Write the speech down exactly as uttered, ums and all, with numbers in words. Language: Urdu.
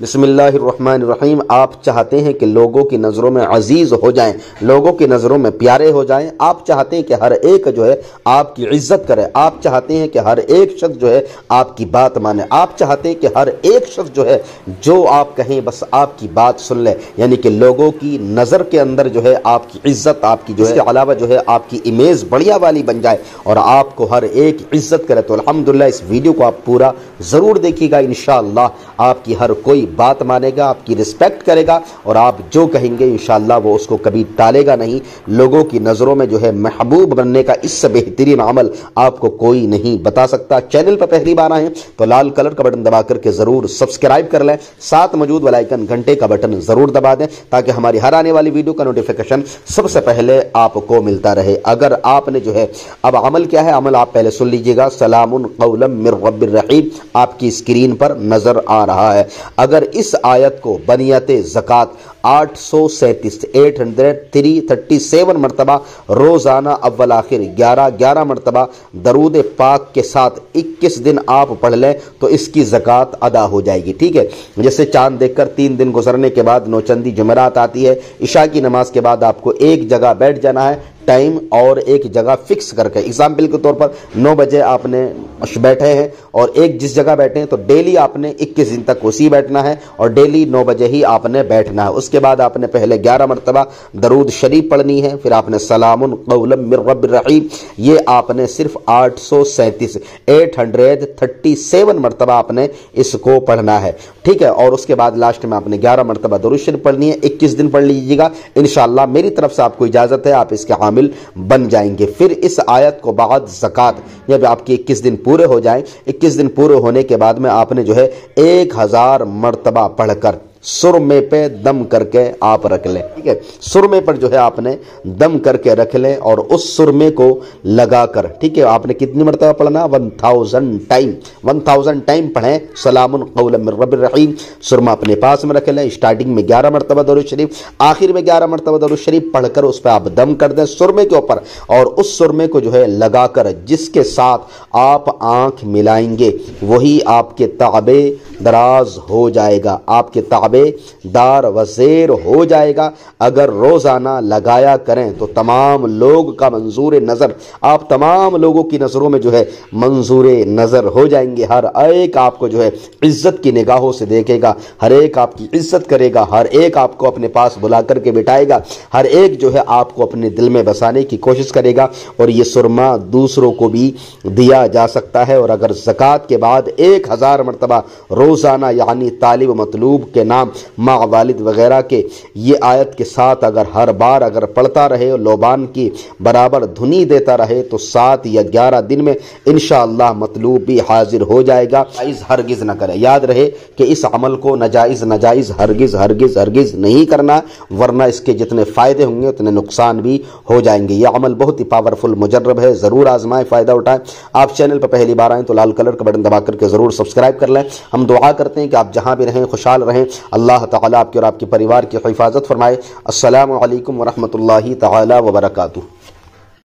بسم اللہ الرحمن الرحیم۔ آپ چاہتے ہیں کہ لوگوں کی نظروں میں عزیز ہو جائیں، لوگوں کی نظروں میں پیارے ہو جائیں، آپ چاہتے ہیں کہ ہر ایک جو ہے آپ کی عزت کرے، آپ چاہتے ہیں کہ ہر ایک شخص جو ہے آپ کی بات مانے، آپ چاہتے ہیں کہ ہر ایک شخص جو ہے جو آپ کہیں بس آپ کی بات سن لے، یعنی کہ لوگوں کی نظر کے اندر جو ہے آپ کی عزت، آپ کی جو ہے اس کے علاوہ جو ہے آپ کی امیج بڑھیا والی بن جائے اور آپ کو ہر ایک عزت کرے، تو الحمدللہ اس ویڈیو کو آپ پورا ضرور دیکھیے گا۔ انشاءاللہ آپ کی ہر کوئی بات مانے گا، آپ کی رسپیکٹ کرے گا اور آپ جو کہیں گے انشاءاللہ وہ اس کو کبھی ٹالے گا نہیں۔ لوگوں کی نظروں میں جو ہے محبوب بننے کا اس سے بہترین عمل آپ کو کوئی نہیں بتا سکتا۔ چینل پر پہلی بار آئے ہیں تو لال کلر کا بٹن دبا کر کے ضرور سبسکرائب کر لیں، ساتھ موجود بیل آئیکن گھنٹے کا بٹن ضرور دبا دیں تاکہ ہماری ہر آنے والی ویڈیو کا نوٹیفیکیشن سب سے پہلے آپ کو ملتا رہے۔ اگر آپ نے جو ہے اب عمل کیا ہے، عمل آپ پہلے سن لیجئے گا۔ سلام قولا من رب الرحیم آپ کی اسکرین پر نظر آ رہا ہے۔ اگر اس آیت کو بنیت زکوٰۃ آٹھ سو سینتیس eight hundred three thirty seven مرتبہ روزانہ اول آخر گیارہ گیارہ مرتبہ درود پاک کے ساتھ اکیس دن آپ پڑھ لیں تو اس کی زکوٰۃ ادا ہو جائے گی، ٹھیک ہے۔ جیسے چاند دیکھ کر تین دن گزرنے کے بعد نوچندی جمعرات آتی ہے، عشاء کی نماز کے بعد آپ کو ایک جگہ بیٹھ جانا ہے، ٹائم اور ایک جگہ فکس کر کے۔ اگزامپل کے طور پر نو بجے آپ نے بیٹھے ہیں اور ایک جس جگہ بیٹھے ہیں تو ڈیلی آپ نے اکیس دن تک اسی بیٹھنا ہے اور ڈیلی نو بجے ہی آپ نے بیٹھنا ہے۔ اس کے بعد آپ نے پہلے گیارہ مرتبہ درود شریف پڑھنی ہے، پھر آپ نے سلام قولا من رب الرحیم یہ آپ نے صرف آٹھ سو سینتیس ایٹ ہنڈریڈ تھرٹی سیون مرتبہ آپ نے اس کو پڑھنا ہے، ٹھیک ہے۔ اور اس کے بعد لاسٹ میں آپ نے گیارہ مرتبہ درود شریف پڑھنی ہے، اکیس دن پڑھ لیجیے گا انشاءاللہ۔ میری طرف سے آپ کو اجازت ہے، آپ اس کے عامل بن جائیں گے۔ پھر اس آیت کو بعد زکوٰۃ جب آپ کی اکیس دن پورے ہو جائیں، اکیس دن پورے ہونے کے بعد میں آپ نے جو ہے ایک ہزار مرتبہ پڑھ کر سرمے پہ دم کر کے آپ رکھ لیں، ٹھیک ہے۔ سرمے پر جو ہے آپ نے دم کر کے رکھ لیں اور اس سرمے کو لگا کر، ٹھیک ہے، آپ نے کتنی مرتبہ پڑھنا؟ One thousand time one thousand time پڑھیں سلام قولا من رب الرحیم۔ سرما اپنے پاس میں رکھ لیں، اسٹارٹنگ میں گیارہ مرتبہ درود شریف، آخر میں گیارہ مرتبہ درود شریف پڑھ کر اس پہ آپ دم کر دیں سرمے کے اوپر اور اس سرمے کو جو ہے لگا کر جس کے ساتھ آپ آنکھ ملائیں گے وہی آپ کے تعبے دراز ہو جائے گا، آپ کے تعبے دار وزیر ہو جائے گا۔ اگر روزانہ لگایا کریں تو تمام لوگ کا منظور نظر، آپ تمام لوگوں کی نظروں میں جو ہے منظور نظر ہو جائیں گے۔ ہر ایک آپ کو جو ہے عزت کی نگاہوں سے دیکھے گا، ہر ایک آپ کی عزت کرے گا، ہر ایک آپ کو اپنے پاس بلا کر کے بٹھائے گا، ہر ایک جو ہے آپ کو اپنے دل میں بسانے کی کوشش کرے گا اور یہ سرما دوسروں کو بھی دیا جا سکتا ہے۔ اور اگر زکوٰۃ کے بعد ایک ہزار مرتبہ روزانہ یعنی طالب مطلوب کے نام ماں والد وغیرہ کے یہ آیت کے ساتھ اگر ہر بار اگر پڑھتا رہے اور لوبان کی برابر دھنی دیتا رہے تو سات یا گیارہ دن میں انشاءاللہ مطلوب بھی حاضر ہو جائے گا۔ ناجائز ہرگز نہ کرے، یاد رہے کہ اس عمل کو ناجائز ناجائز ہرگز ہرگز ہرگز نہیں کرنا ورنہ اس کے جتنے فائدے ہوں گے اتنے نقصان بھی ہو جائیں گے۔ یہ عمل بہت ہی پاورفل مجرب ہے، ضرور آزمائیں، فائدہ اٹھائیں۔ آپ چینل پر پہلی بار آئیں تو لال کلر کا بٹن دبا کر کے ضرور سبسکرائب کر لیں۔ ہم دعا کرتے ہیں کہ آپ جہاں بھی رہیں خوشحال رہیں، اللہ تعالیٰ آپ کی اور آپ کے پریوار کی حفاظت فرمائے۔ السلام علیکم ورحمۃ اللہ تعالیٰ وبرکاتہ۔